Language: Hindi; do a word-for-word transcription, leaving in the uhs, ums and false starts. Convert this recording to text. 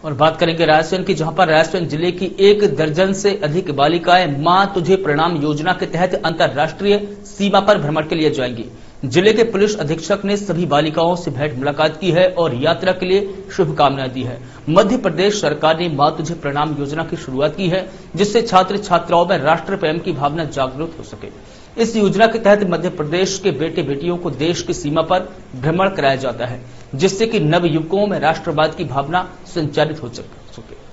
और बात करेंगे रायसेन की, जहां पर रायसेन जिले की एक दर्जन से अधिक बालिकाएं मां तुझे प्रणाम योजना के तहत अंतर्राष्ट्रीय सीमा पर भ्रमण के लिए जाएंगी। जिले के पुलिस अधीक्षक ने सभी बालिकाओं से भेंट मुलाकात की है और यात्रा के लिए शुभकामनाएं दी है। मध्य प्रदेश सरकार ने मां तुझे प्रणाम योजना की शुरुआत की है, जिससे छात्र छात्राओं में राष्ट्र प्रेम की भावना जागृत हो सके। इस योजना के तहत मध्य प्रदेश के बेटे बेटियों को देश की सीमा पर भ्रमण कराया जाता है, जिससे कि नव युवकों में राष्ट्रवाद की भावना संचालित हो सके।